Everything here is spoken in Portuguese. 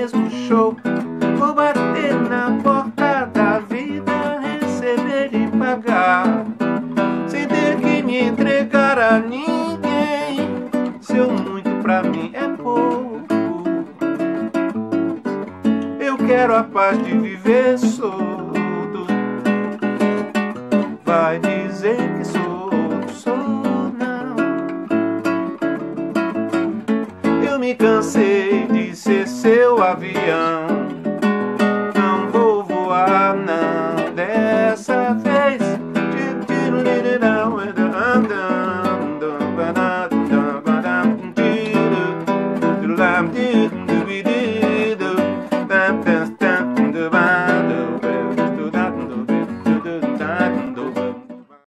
mesmo show. Vou bater na porta da vida, receber e pagar, sem ter que me entregar a ninguém. Seu muito pra mim é pouco. Eu quero a paz de viver solto. Vai dizer que sou não. Eu me cansei de ser seu avião. Não vou voar não dessa vez.